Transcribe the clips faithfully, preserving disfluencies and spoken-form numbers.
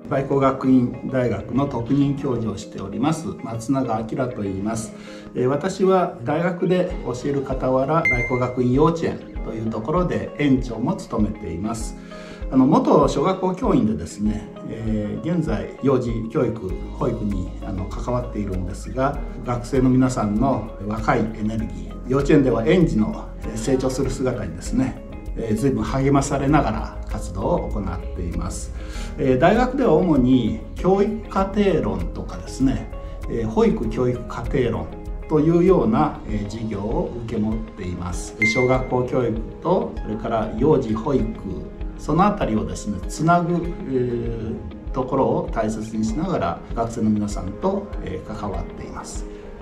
大工学院大学の特任教授をしております松永明と言います。私は大学で教える傍ら大工学院幼稚園というところで園長も務めています。あの元小学校教員でですね、えー、現在幼児教育保育にあの関わっているんですが、学生の皆さんの若いエネルギー、幼稚園では園児の成長する姿にですね、えー、随分励まされながら活動を行っています。えー、大学では主に教育課程論とかですね、えー、保育教育課程論というような授業を受け持っています。小学校教育とそれから幼児保育、そのあたりをですねつなぐ、えー、ところを大切にしながら学生の皆さんと、えー、関わっています。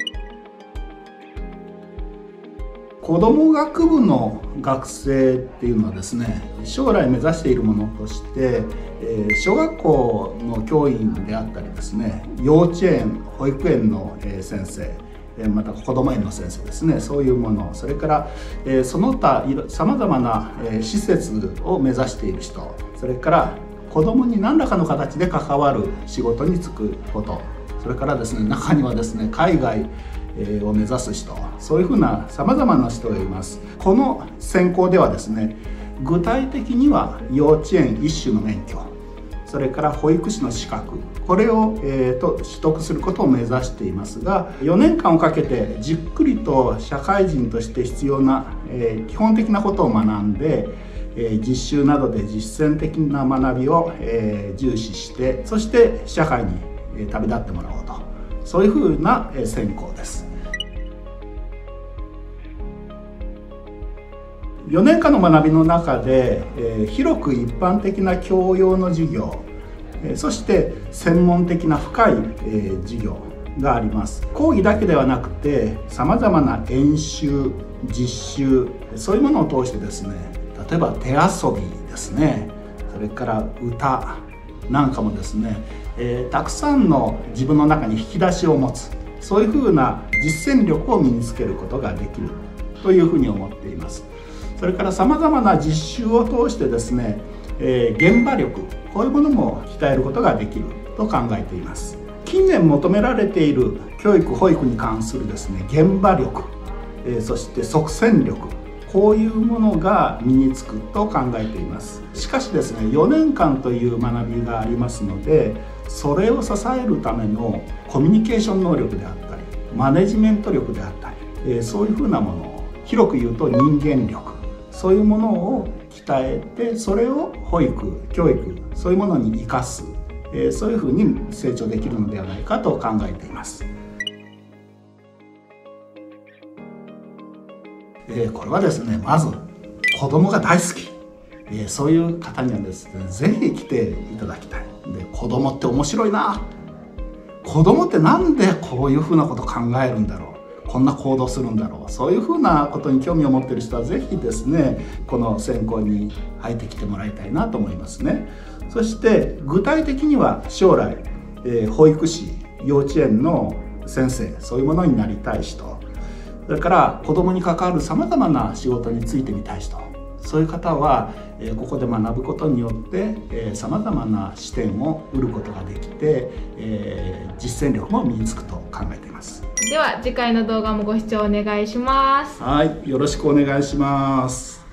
子ども学部の学生っていうのはですね、将来目指しているものとして、えー、小学校の教員であったりですね、幼稚園保育園の先生、また子ども園の先生ですね、そういうもの、それからその他さまざまな施設を目指している人、それから子どもに何らかの形で関わる仕事に就くこと、それからですね、中にはですね海外を目指す人、そういうふうなさまざまな人がいます。この専攻ではですね、具体的には幼稚園一種の免許、それから保育士の資格、これを、えー、と取得することを目指していますが、よねんかんをかけてじっくりと社会人として必要な、えー、基本的なことを学んで、えー、実習などで実践的な学びを、えー、重視して、そして社会に、えー、旅立ってもらおうと、そういうふうな、えー、専攻です。よねんかんの学びの中で、えー、広く一般的な教養の授業、えー、そして専門的な深い、えー、授業があります。講義だけではなくて、さまざまな演習、実習、そういうものを通してですね、例えば手遊びですね、それから歌なんかもですね、えー、たくさんの自分の中に引き出しを持つ、そういうふうな実践力を身につけることができるというふうに思っています。それからさまざまな実習を通してですね、えー、現場力、こういうものも鍛えることができると考えています。近年求められている教育保育に関するですね現場力、えー、そして即戦力、こういうものが身につくと考えています。しかしですね、よねんかんという学びがありますので、それを支えるためのコミュニケーション能力であったりマネジメント力であったり、えー、そういうふうなものを、広く言うと人間力、そういうものを鍛えて、それを保育、教育、そういうものに生かす、えー、そういうふうに成長できるのではないかと考えています。えー、これはですね、まず子供が大好き、えー、そういう方にはですね、ぜひ来ていただきたい。で、子供って面白いな、子供ってなんでこういうふうなこと考えるんだろう、こんな行動するんだろう、そういうふうなことに興味を持っている人はぜひですね、この専攻に入ってきてもらいたいなと思いますね。そして具体的には将来、えー、保育士、幼稚園の先生、そういうものになりたい人、それから子どもに関わるさまざまな仕事に就いてみたい人、そういう方は、えー、ここで学ぶことによってさまざまな視点を得ることができて、えー、実践力も身につくと考えています。 では次回の動画もご視聴お願いします。 はい、よろしくお願いします。